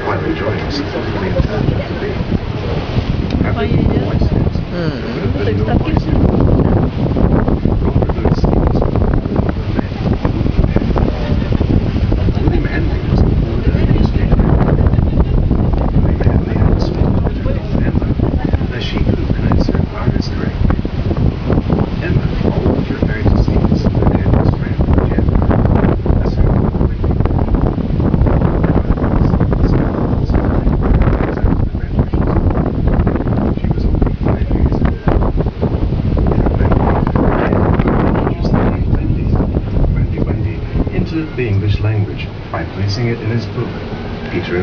quite enjoying something really turned out to be. Have Fai been idea? voices. Sei No stato voices. Robert Louis William Henry was the border newspaper. William Henry had a small daughter named Emma, and she could pronounce her Irish correctly. Emma, all of your very disease, and Henry's friend, Gemma, as her She was only 5 years old. Wendy into the English language by placing it in his book, Peter